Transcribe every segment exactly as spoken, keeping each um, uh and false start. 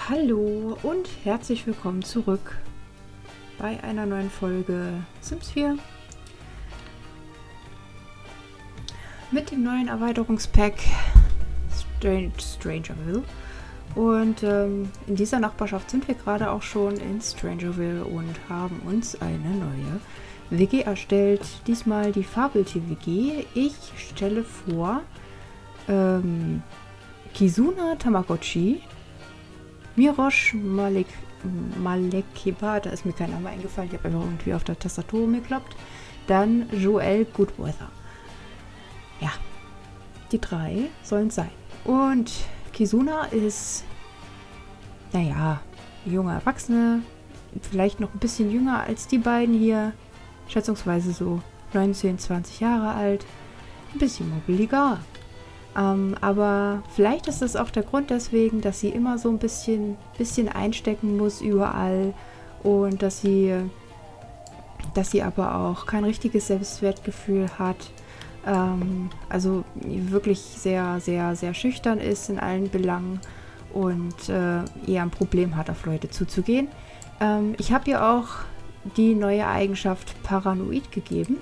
Hallo und herzlich willkommen zurück bei einer neuen Folge Sims vier mit dem neuen Erweiterungspack Strange, Strangerville. Und ähm, in dieser Nachbarschaft sind wir gerade auch schon in Strangerville und haben uns eine neue W G erstellt. Diesmal die Fabeltier-W G. Ich stelle vor ähm, Kizuna Tamagotchi, Mirosh Malek, Malekeba, da ist mir kein Name eingefallen, ich habe einfach irgendwie auf der Tastatur rumgekloppt. Dann Joel Goodweather. Ja, die drei sollen es sein. Und Kizuna ist, naja, junge Erwachsene, vielleicht noch ein bisschen jünger als die beiden hier, schätzungsweise so neunzehn, zwanzig Jahre alt, ein bisschen mobiliger. Ähm, aber vielleicht ist das auch der Grund deswegen, dass sie immer so ein bisschen, bisschen einstecken muss überall und dass sie, dass sie aber auch kein richtiges Selbstwertgefühl hat. Ähm, also wirklich sehr, sehr, sehr schüchtern ist in allen Belangen und äh, eher ein Problem hat, auf Leute zuzugehen. Ähm, ich habe ihr auch die neue Eigenschaft Paranoid gegeben.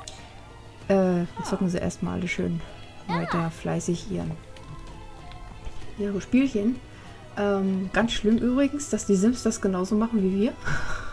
Äh, jetzt zocken sie erstmal alle schön weiter fleißig ihren, ihre Spielchen. Ähm, ganz schlimm übrigens, dass die Sims das genauso machen wie wir.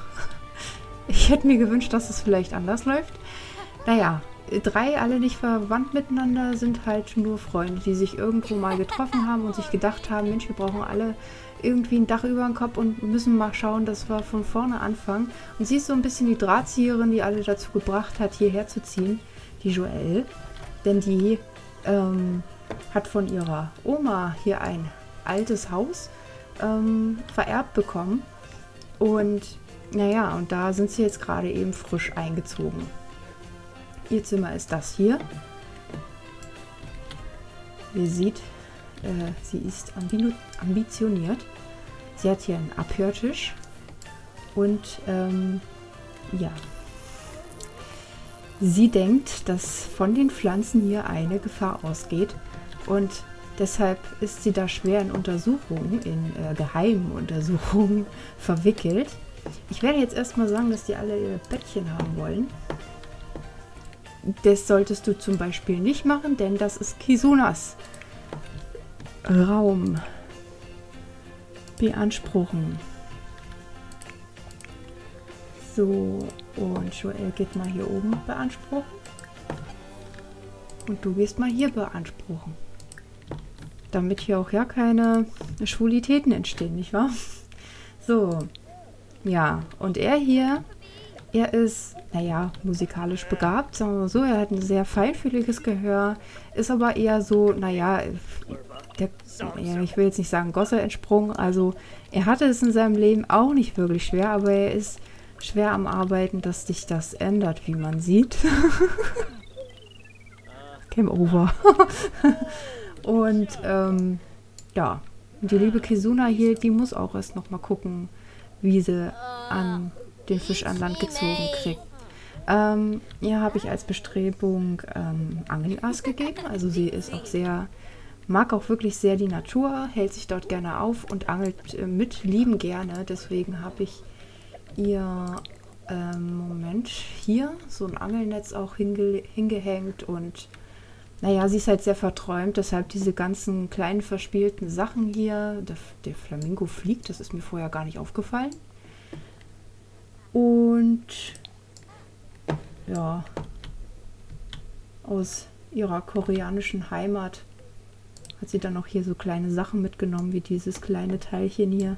Ich hätte mir gewünscht, dass es vielleicht anders läuft. Naja, drei, alle nicht verwandt miteinander, sind halt nur Freunde, die sich irgendwo mal getroffen haben und sich gedacht haben, Mensch, wir brauchen alle irgendwie ein Dach über dem Kopf und müssen mal schauen, dass wir von vorne anfangen. Und sie ist so ein bisschen die Drahtzieherin, die alle dazu gebracht hat, hierher zu ziehen, die Joelle. Denn die ähm, hat von ihrer Oma hier ein altes Haus ähm, vererbt bekommen. Und naja, und da sind sie jetzt gerade eben frisch eingezogen. Ihr Zimmer ist das hier. Ihr seht, äh, sie ist ambitioniert. Sie hat hier einen Abhörtisch. Und ähm, ja, sie denkt, dass von den Pflanzen hier eine Gefahr ausgeht. Und deshalb ist sie da schwer in Untersuchungen, in äh, geheimen Untersuchungen verwickelt. Ich werde jetzt erstmal sagen, dass die alle ihre Bettchen haben wollen. Das solltest du zum Beispiel nicht machen, denn das ist Kizunas Raum. Beanspruchen. So, und Joel geht mal hier oben beanspruchen. Und du gehst mal hier beanspruchen. Damit hier auch ja keine Schwulitäten entstehen, nicht wahr? So, ja, und er hier... Er ist, naja, musikalisch begabt, sagen wir mal so. Er hat ein sehr feinfühliges Gehör, ist aber eher so, naja, der, ja, ich will jetzt nicht sagen Gosse entsprungen. Also er hatte es in seinem Leben auch nicht wirklich schwer, aber er ist schwer am Arbeiten, dass sich das ändert, wie man sieht. Game over. Und ähm, ja, die liebe Kizuna hier, die muss auch erst noch mal gucken, wie sie an den Fisch an Land gezogen kriegt. Ähm, ihr habe ich als Bestrebung ähm, Angelass gegeben. Also sie ist auch sehr, mag auch wirklich sehr die Natur, hält sich dort gerne auf und angelt äh, mit lieben gerne. Deswegen habe ich ihr ähm, Moment hier so ein Angelnetz auch hinge hingehängt und naja, sie ist halt sehr verträumt, deshalb diese ganzen kleinen verspielten Sachen hier. Der, der Flamingo fliegt, das ist mir vorher gar nicht aufgefallen. Und ja, aus ihrer koreanischen Heimat hat sie dann noch hier so kleine Sachen mitgenommen, wie dieses kleine Teilchen hier.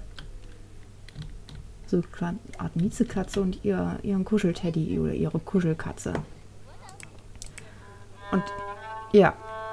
So eine Art Miezekatze und ihr, ihren Kuschelteddy oder ihre Kuschelkatze. Und ja.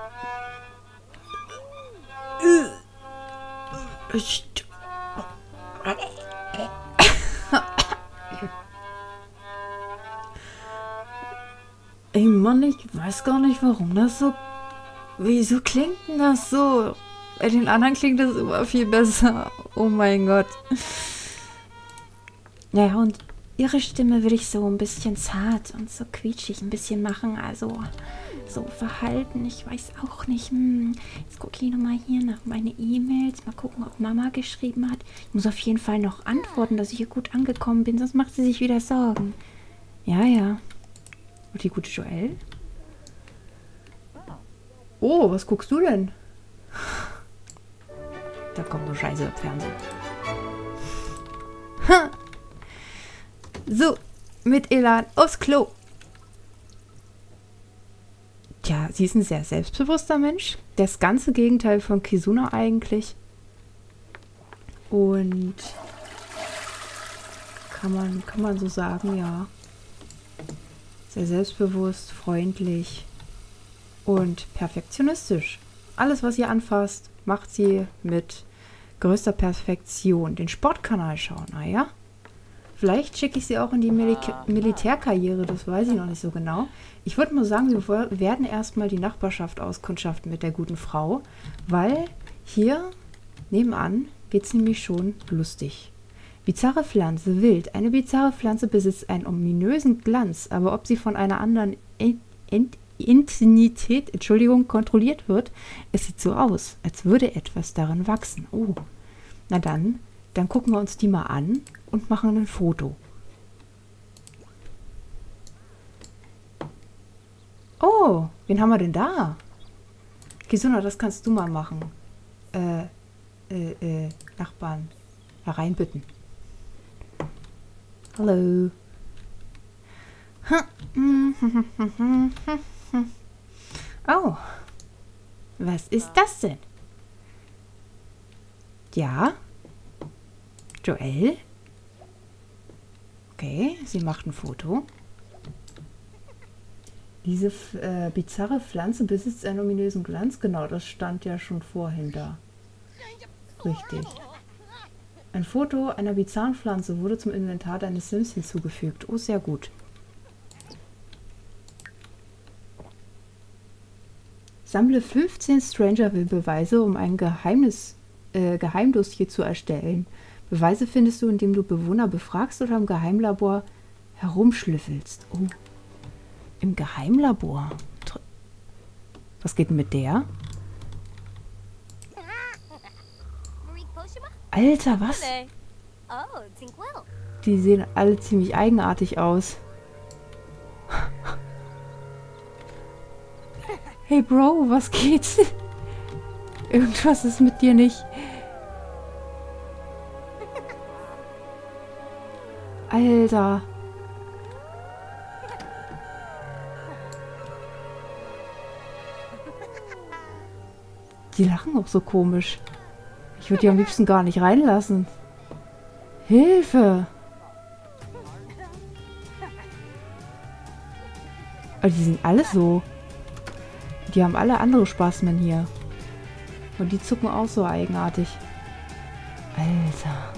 Ey Mann, ich weiß gar nicht, warum das so... Wieso klingt denn das so? Bei den anderen klingt das immer viel besser. Oh mein Gott. Naja, und Ihre Stimme würde ich so ein bisschen zart und so quietschig ein bisschen machen. Also so Verhalten, ich weiß auch nicht. Hm, jetzt gucke ich nochmal hier nach meine E-Mails. Mal gucken, ob Mama geschrieben hat. Ich muss auf jeden Fall noch antworten, dass ich hier gut angekommen bin. Sonst macht sie sich wieder Sorgen. Ja, ja. Und die gute Joelle? Oh, was guckst du denn? Da kommt nur Scheiße im Fernsehen. Ha! So, mit Elan aufs Klo. Tja, sie ist ein sehr selbstbewusster Mensch. Das ganze Gegenteil von Kizuna eigentlich. Und kann man, kann man so sagen, ja. Sehr selbstbewusst, freundlich und perfektionistisch. Alles, was sie anfasst, macht sie mit größter Perfektion. Den Sportkanal schauen, naja. Vielleicht schicke ich sie auch in die Mil Militärkarriere, das weiß ich noch nicht so genau. Ich würde mal sagen, wir werden erstmal die Nachbarschaft auskundschaften mit der guten Frau, weil hier nebenan geht es nämlich schon lustig. Bizarre Pflanze, wild. Eine bizarre Pflanze besitzt einen ominösen Glanz, aber ob sie von einer anderen Ent Ent Entität, Entschuldigung, kontrolliert wird, es sieht so aus, als würde etwas darin wachsen. Oh, na dann, dann gucken wir uns die mal an und machen ein Foto. Oh, wen haben wir denn da? Kizuna, das kannst du mal machen. Äh, äh, äh, Nachbarn hereinbitten. Hallo. Oh, was ist das denn? Ja? Joelle? Okay, sie macht ein Foto. Diese äh, bizarre Pflanze besitzt einen ominösen Glanz. Genau, das stand ja schon vorhin da. Richtig. Ein Foto einer bizarren Pflanze wurde zum Inventar deines Sims hinzugefügt. Oh, sehr gut. Sammle fünfzehn Strangerville-Beweise, um ein Geheimnis, äh, Geheimdossier zu erstellen. Beweise findest du, indem du Bewohner befragst oder im Geheimlabor herumschlüffelst. Oh. Im Geheimlabor. Was geht denn mit der? Alter, was? Die sehen alle ziemlich eigenartig aus. Hey Bro, was geht? Irgendwas ist mit dir nicht. Alter. Die lachen auch so komisch. Ich würde die am liebsten gar nicht reinlassen. Hilfe! Aber die sind alle so. Die haben alle andere Spasmen hier. Und die zucken auch so eigenartig. Alter.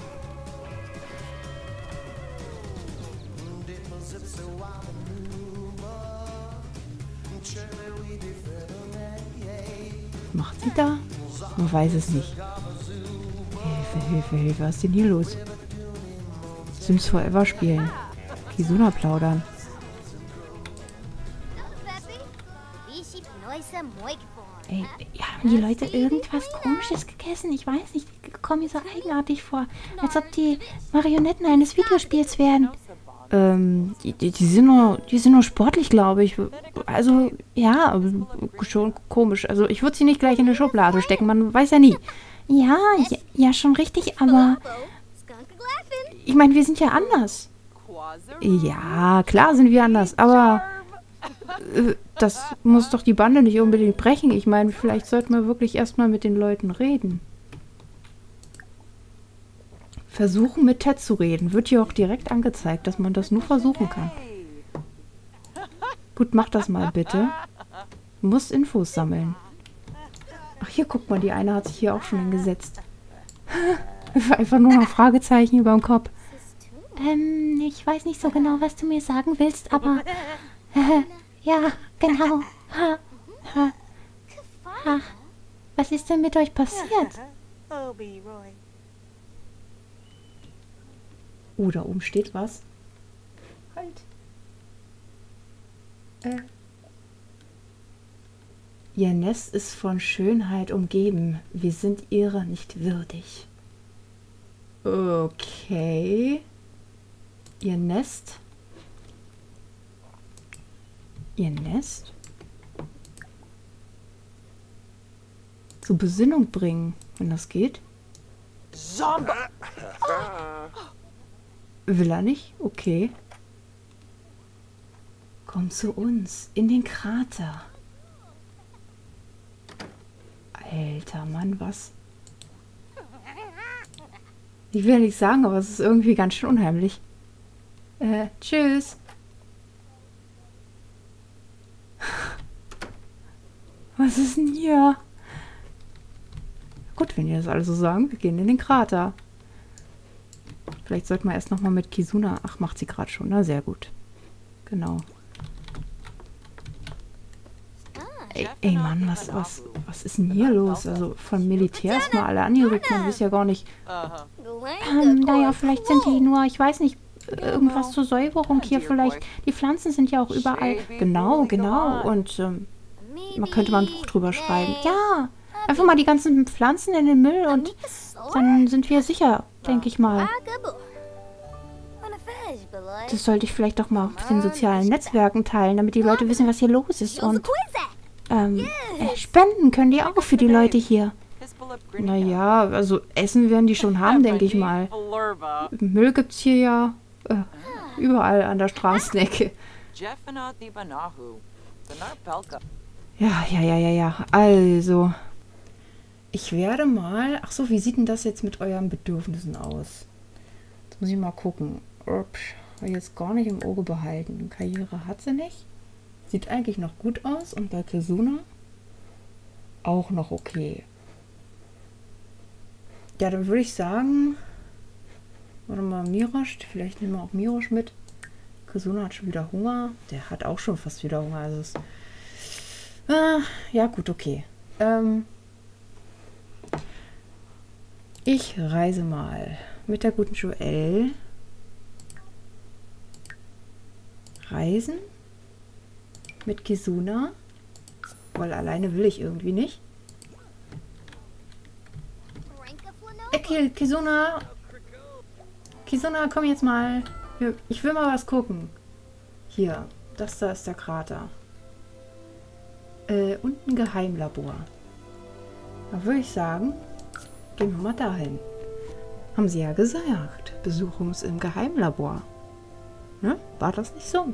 Macht sie da? Man weiß es nicht. Hilfe, Hilfe, Hilfe. Was ist denn hier los? Sims Forever spielen. Kizuna plaudern. Ey, haben die Leute irgendwas Komisches gegessen? Ich weiß nicht, die kommen mir so eigenartig vor. Als ob die Marionetten eines Videospiels wären. Ähm, die, die, die, sind nur, die sind nur sportlich, glaube ich. Also, ja, schon komisch. Also, ich würde sie nicht gleich in eine Schublade stecken, man weiß ja nie. Ja, ja, ja schon richtig, aber ich meine, wir sind ja anders. Ja, klar sind wir anders, aber äh, das muss doch die Bande nicht unbedingt brechen. Ich meine, vielleicht sollten wir wirklich erstmal mit den Leuten reden. Versuchen, mit Ted zu reden. Wird hier auch direkt angezeigt, dass man das nur versuchen kann. Gut, mach das mal bitte. Du musst Infos sammeln. Ach, hier, guck mal, die eine hat sich hier auch schon hingesetzt. Einfach nur noch Fragezeichen über dem Kopf. Ähm, ich weiß nicht so genau, was du mir sagen willst, aber... Äh, ja, genau. Ha, ha, ha. Was ist denn mit euch passiert? Oh, da oben steht was. Halt. Äh. Ihr Nest ist von Schönheit umgeben. Wir sind ihrer nicht würdig. Okay. Ihr Nest. Ihr Nest? Zur Besinnung bringen, wenn das geht. Zombie. Will er nicht? Okay. Komm zu uns, in den Krater. Alter Mann, was? Ich will nicht sagen, aber es ist irgendwie ganz schön unheimlich. Äh, tschüss. Was ist denn hier? Gut, wenn ihr das alle so sagen, wir gehen in den Krater. Vielleicht sollten wir erst nochmal mit Kizuna... Ach, macht sie gerade schon, na sehr gut. Genau. Ey, ey Mann, was, was, was ist denn hier los? Also von Militär ist mal alle angerückt, man weiß ja gar nicht. Ähm, naja, vielleicht sind die nur, ich weiß nicht, irgendwas zur Säuberung hier vielleicht. Die Pflanzen sind ja auch überall. Genau, genau. Und ähm, man könnte mal ein Buch drüber schreiben. Ja, einfach mal die ganzen Pflanzen in den Müll und dann sind wir sicher, denke ich mal. Das sollte ich vielleicht doch mal auf den sozialen Netzwerken teilen, damit die Leute wissen, was hier los ist. Und ähm, äh, spenden können die auch für die Leute hier. Naja, also Essen werden die schon haben, denke ich mal. Müll gibt's hier ja äh, überall an der Straßenecke. Ja, ja, ja, ja, ja. Also, ich werde mal... Ach so, wie sieht denn das jetzt mit euren Bedürfnissen aus? Jetzt muss ich mal gucken. Ups, habe ich jetzt gar nicht im Auge behalten. Karriere hat sie nicht. Sieht eigentlich noch gut aus. Und bei Kizuna auch noch okay. Ja, dann würde ich sagen... Warte mal, Mirosch. Vielleicht nehmen wir auch Mirosch mit. Kizuna hat schon wieder Hunger. Der hat auch schon fast wieder Hunger. Also es... Ah, ja, gut, okay. Ähm... Ich reise mal mit der guten Joelle. Reisen. Mit Kizuna. Weil alleine will ich irgendwie nicht. Ey, Kizuna. Kizuna, komm jetzt mal. Ich will mal was gucken. Hier. Das da ist der Krater. Äh, und ein Geheimlabor. Da würde ich sagen... Gehen wir mal dahin. Haben sie ja gesagt. Besuch uns im Geheimlabor. Ne? War das nicht so?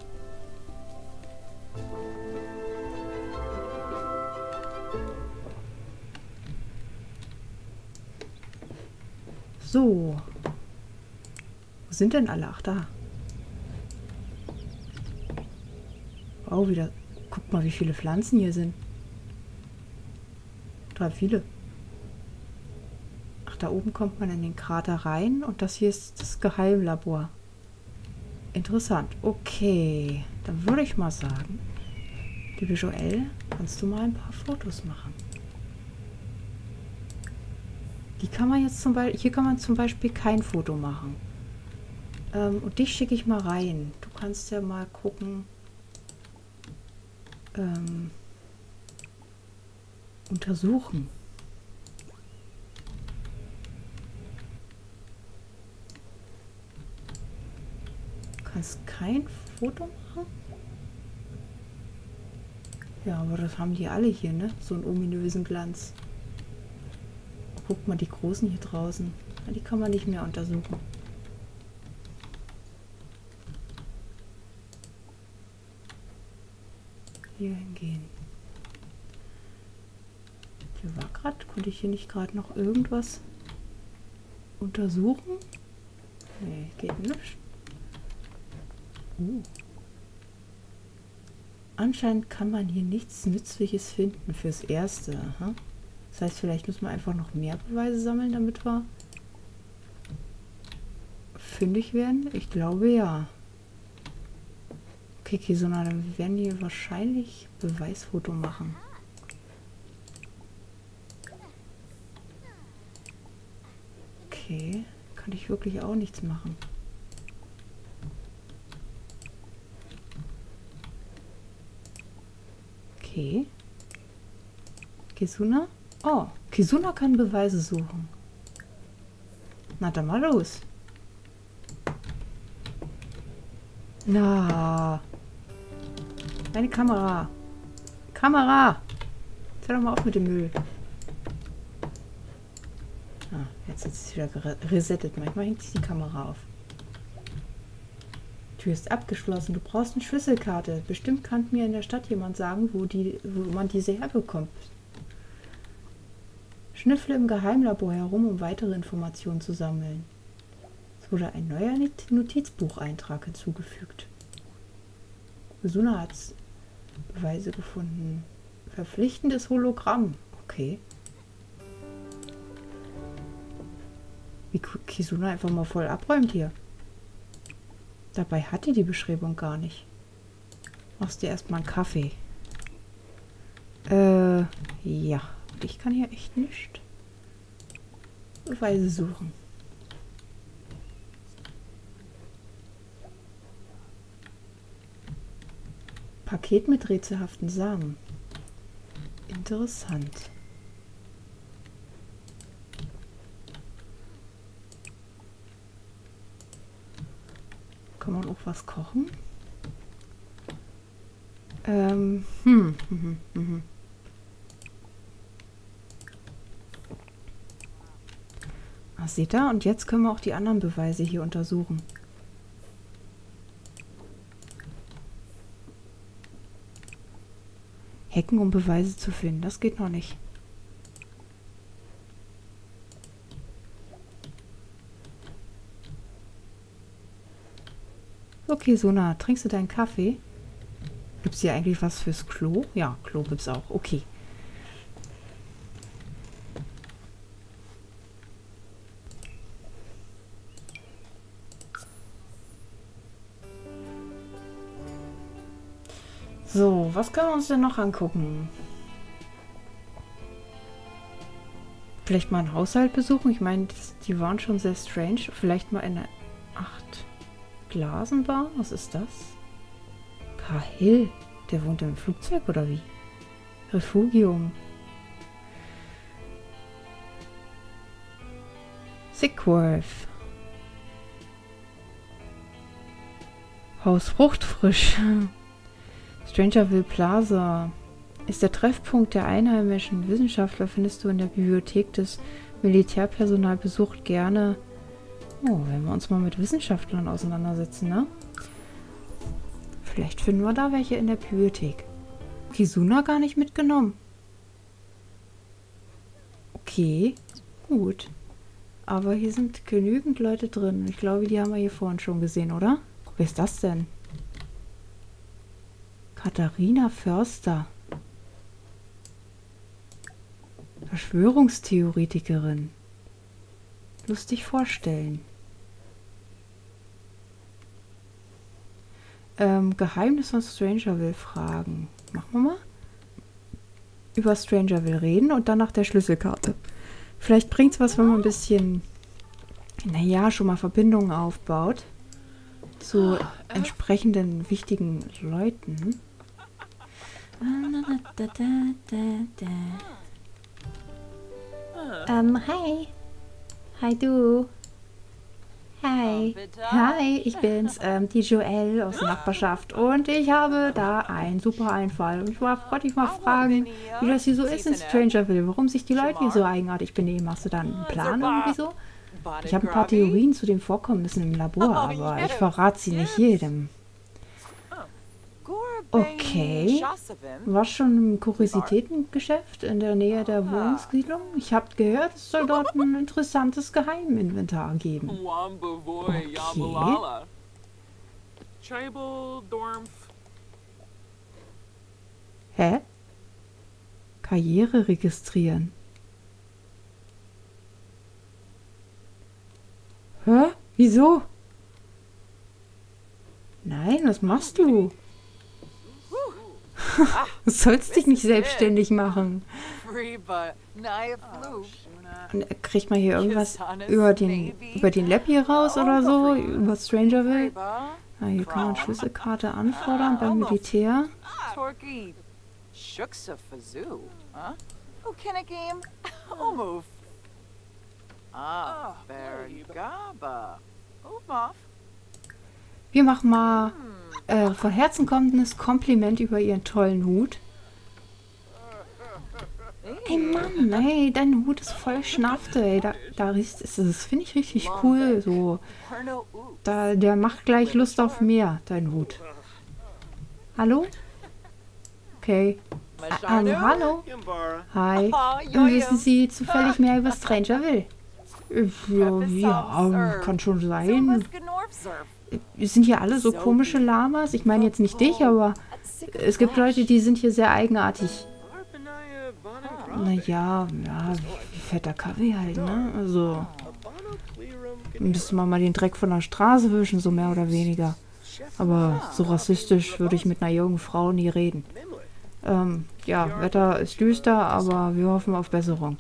So. Wo sind denn alle? Ach, da. Wow, wieder. Guck mal, wie viele Pflanzen hier sind. Total viele. Da oben kommt man in den Krater rein und das hier ist das Geheimlabor. Interessant. Okay, dann würde ich mal sagen, liebe Joelle, kannst du mal ein paar Fotos machen. Die kann man jetzt zum Beispiel, hier kann man zum Beispiel kein Foto machen. Ähm, und dich schicke ich mal rein. Du kannst ja mal gucken. Ähm, untersuchen. Kannst kein Foto machen? Ja, aber das haben die alle hier, ne? So einen ominösen Glanz. Guck mal, die Großen hier draußen. Ja, die kann man nicht mehr untersuchen. Hier hingehen. Hier war gerade, konnte ich hier nicht gerade noch irgendwas untersuchen? Nee, geht nicht. Uh. Anscheinend kann man hier nichts Nützliches finden fürs Erste. Aha. Das heißt, vielleicht müssen wir einfach noch mehr Beweise sammeln, damit wir fündig werden. Ich glaube ja. Okay, Kizuna, dann werden die wahrscheinlich Beweisfoto machen. Okay, kann ich wirklich auch nichts machen. Okay. Kizuna? Oh, Kizuna kann Beweise suchen. Na, dann mal los. Na. Meine Kamera. Kamera! Hör doch mal auf mit dem Müll. Ah, jetzt ist es wieder resettet. Manchmal hängt sich die Kamera auf. Die Tür ist abgeschlossen. Du brauchst eine Schlüsselkarte. Bestimmt kann mir in der Stadt jemand sagen, wo, die, wo man diese herbekommt. Schnüffle im Geheimlabor herum, um weitere Informationen zu sammeln. Es wurde ein neuer Notizbucheintrag hinzugefügt. Kizuna hat Beweise gefunden. Verpflichtendes Hologramm. Okay. Wie Kizuna einfach mal voll abräumt hier. Dabei hat die die Beschreibung gar nicht. Machst dir erstmal einen Kaffee. Äh, ja. Ich kann hier echt nicht Beweise suchen. Paket mit rätselhaften Samen. Interessant. Kann man auch was kochen? Ähm, hm, hm, hm, hm. Ah, seht ihr? Und jetzt können wir auch die anderen Beweise hier untersuchen. Hacken, um Beweise zu finden. Das geht noch nicht. Okay, Sona, trinkst du deinen Kaffee? Gibt es hier eigentlich was fürs Klo? Ja, Klo gibt's auch. Okay. So, was können wir uns denn noch angucken? Vielleicht mal einen Haushalt besuchen. Ich meine, die waren schon sehr strange. Vielleicht mal eine acht Glasenbar. Was ist das? Cahill. Der wohnt im Flugzeug oder wie? Refugium. Sickworth. Haus Fruchtfrisch. Strangerville Plaza ist der Treffpunkt der einheimischen Wissenschaftler, findest du in der Bibliothek des Militärpersonal, besucht gerne. Oh, wenn wir uns mal mit Wissenschaftlern auseinandersetzen, ne? Vielleicht finden wir da welche in der Bibliothek. Kizuna gar nicht mitgenommen. Okay, gut. Aber hier sind genügend Leute drin. Ich glaube, die haben wir hier vorhin schon gesehen, oder? Wer ist das denn? Katharina Förster. Verschwörungstheoretikerin. Lustig vorstellen. Ähm, Geheimnis von Strangerville fragen. Machen wir mal. Über Strangerville reden und dann nach der Schlüsselkarte. Vielleicht bringt es was, wenn man ein bisschen, naja, schon mal Verbindungen aufbaut zu entsprechenden wichtigen Leuten. Ähm, hi. Hi, du. Hi. Hi, ich bin's, ähm, die Joelle aus der Nachbarschaft. Und ich habe da einen super Einfall. Und ich wollte dich mal fragen, wie das hier so ist in Strangerville. Warum sich die Leute hier so eigenartig benehmen. Hast du da einen Plan irgendwie so? Ich habe ein paar Theorien zu den Vorkommnissen im Labor, aber ich verrate sie nicht jedem. Okay. War schon im Kuriositätengeschäft in der Nähe der Wohnungssiedlung? Ich habe gehört, es soll dort ein interessantes Geheiminventar geben. Okay. Hä? Karriere registrieren. Hä? Wieso? Nein, was machst du? Du sollst dich nicht selbstständig machen. Und kriegt man hier irgendwas über den, über den Lab hier raus oder so? Über Strangerville? Ah, hier kann man Schlüsselkarte anfordern beim Militär. Shuksa Fazoo, huh? Oh, can a game? Oh, move. Ah, Bergaba. Oh, Moff. Wir machen mal äh, von Herzen kommendes Kompliment über ihren tollen Hut. Ey Mann, ey, dein Hut ist voll Schnafte, ey. Da, da riecht es, das finde ich richtig cool. So, da, der macht gleich Lust auf mehr, dein Hut. Hallo? Okay. Ah, ähm, hallo? Hi. Wissen Sie zufällig mehr über Strangeville? Ja, ja, kann schon sein. Sind hier alle so komische Lamas? Ich meine jetzt nicht dich, aber es gibt Leute, die sind hier sehr eigenartig. Naja, ja, wie fetter Kaffee halt, ne? Also, müsste man mal den Dreck von der Straße wischen, so mehr oder weniger. Aber so rassistisch würde ich mit einer jungen Frau nie reden. Ähm, ja, Wetter ist düster, aber wir hoffen auf Besserung.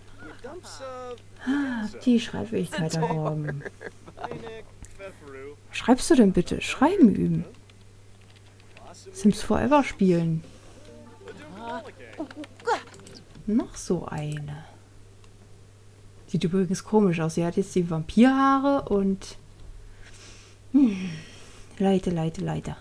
Ah, die Schreibfähigkeit erworben. Was schreibst du denn bitte? Schreiben üben. Sims Forever spielen. Noch so eine. Sieht übrigens komisch aus. Sie hat jetzt die Vampirhaare und... Hm. Leite, leite, leite.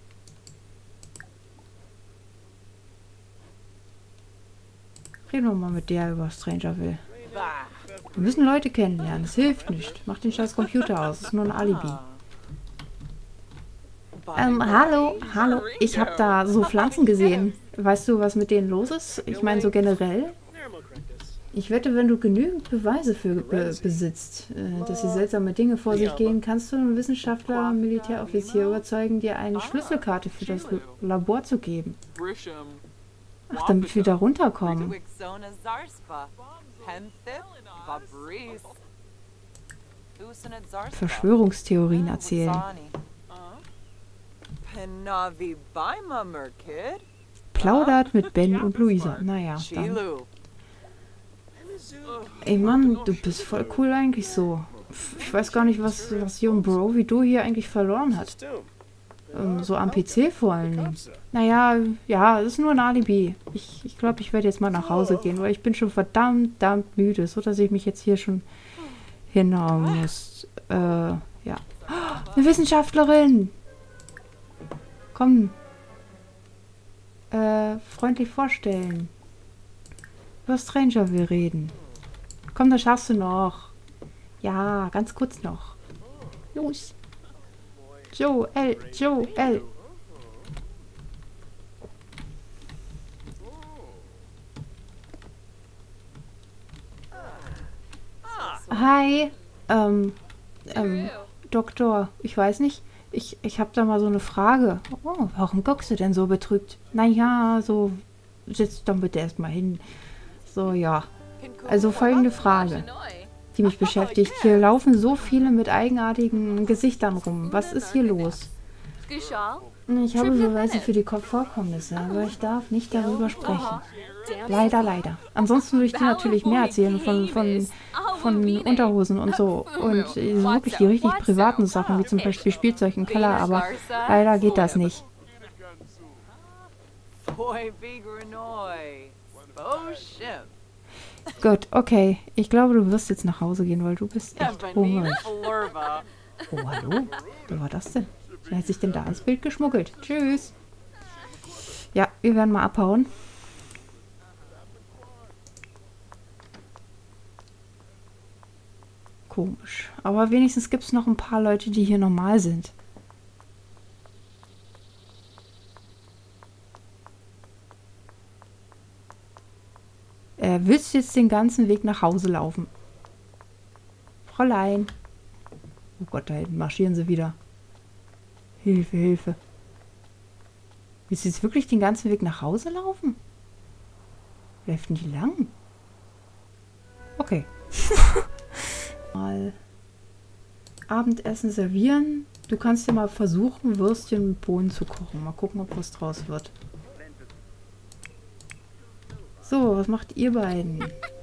Reden wir mal mit der über Strangeville. Wir müssen Leute kennenlernen. Es hilft nicht. Mach den scheiß Computer aus. Es ist nur ein Alibi. Ähm, hallo, hallo. Ich habe da so Pflanzen gesehen. Weißt du, was mit denen los ist? Ich meine, so generell. Ich wette, wenn du genügend Beweise für be besitzt, äh, dass hier seltsame Dinge vor sich gehen, kannst du einen Wissenschaftler, Militäroffizier überzeugen, dir eine Schlüsselkarte für das L Labor zu geben. Ach, damit wir da runterkommen. Verschwörungstheorien erzählen. Plaudert mit Ben und Luisa. Naja, dann. Ey Mann, du bist voll cool eigentlich so. Ich weiß gar nicht, was, was Young Bro wie du hier eigentlich verloren hat. Ähm, so am P C vor allen Dingen. Naja, ja, das ist nur ein Alibi. Ich ich glaube, ich werde jetzt mal nach Hause gehen, weil ich bin schon verdammt, verdammt müde, so dass ich mich jetzt hier schon hinhauen muss. Äh, ja. Oh, eine Wissenschaftlerin! Komm. Äh, freundlich vorstellen. Über Strangeville reden. Komm, das schaffst du noch. Ja, ganz kurz noch. Los. Joel, Joel. Hi. Ähm, ähm, Doktor, ich weiß nicht. Ich, ich habe da mal so eine Frage. Oh, warum guckst du denn so betrübt? Naja, so, sitz doch bitte erstmal hin. So, ja. Also folgende Frage, die mich beschäftigt. Hier laufen so viele mit eigenartigen Gesichtern rum. Was ist hier los? Ich habe Beweise für die Vorkommnisse, aber ich darf nicht darüber sprechen. Leider, leider. Ansonsten würde ich dir natürlich mehr erzählen von, von, von Unterhosen und so. Und wirklich die richtig privaten Sachen, wie zum Beispiel Spielzeug im Keller, aber leider geht das nicht. Gut, okay. Ich glaube, du wirst jetzt nach Hause gehen, weil du bist echt hungrig. Oh, hallo? Wer war das denn? Wer hat sich denn da ins Bild geschmuggelt? Tschüss. Ja, wir werden mal abhauen. Komisch. Aber wenigstens gibt es noch ein paar Leute, die hier normal sind. Äh, willst du jetzt den ganzen Weg nach Hause laufen? Fräulein. Oh Gott, da hinten marschieren sie wieder. Hilfe, Hilfe. Willst du jetzt wirklich den ganzen Weg nach Hause laufen? Läuft nicht lang. Okay. Mal Abendessen servieren. Du kannst ja mal versuchen, Würstchen mit Bohnen zu kochen. Mal gucken, ob was draus wird. So, was macht ihr beiden?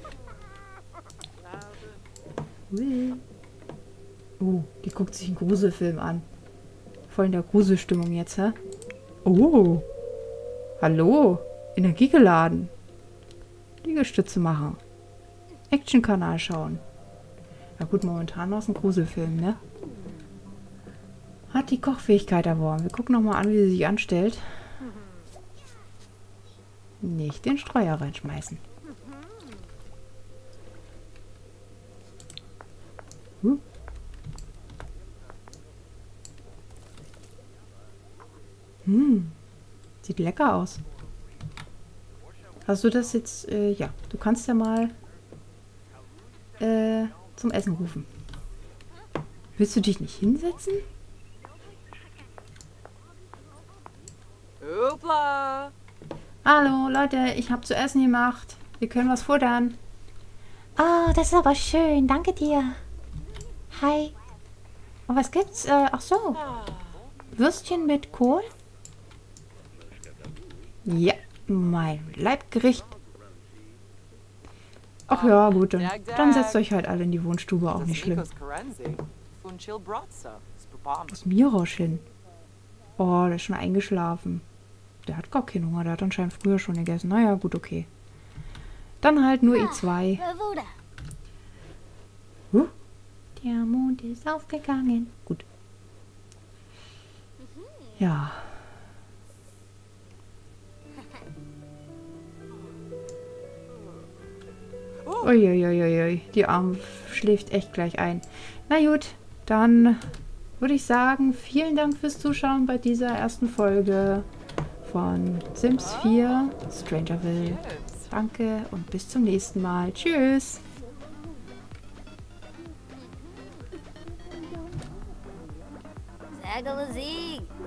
Oh, die guckt sich einen Gruselfilm an. Voll in der Gruselstimmung jetzt, hä? Oh. Hallo. Energie geladen. Liegestütze machen. Action-Kanal schauen. Ja gut, momentan war es ein Gruselfilm, ne? Hat die Kochfähigkeit erworben. Wir gucken nochmal an, wie sie sich anstellt. Nicht den Streuer reinschmeißen. Hm. Hm. Sieht lecker aus. Hast du das jetzt? Äh, ja, du kannst ja mal äh, zum Essen rufen. Willst du dich nicht hinsetzen? Hoopla! Hallo, Leute, ich habe zu essen gemacht. Wir können was futtern. Oh, das ist aber schön. Danke dir. Hi. Und was gibt's? Äh, ach so. Würstchen mit Kohl? Ja, mein Leibgericht. Ach ja, gut, dann, dann setzt euch halt alle in die Wohnstube, auch nicht schlimm. Was ist Mirosch hin? Oh, der ist schon eingeschlafen. Der hat gar keinen Hunger, der hat anscheinend früher schon gegessen. Naja, gut, okay. Dann halt nur I zwei. Huh? Der Mond ist aufgegangen. Gut. Ja. Uiuiuiui, die Arme schläft echt gleich ein. Na gut, dann würde ich sagen, vielen Dank fürs Zuschauen bei dieser ersten Folge von Sims vier Strangerville. Danke und bis zum nächsten Mal. Tschüss! Zagalazig.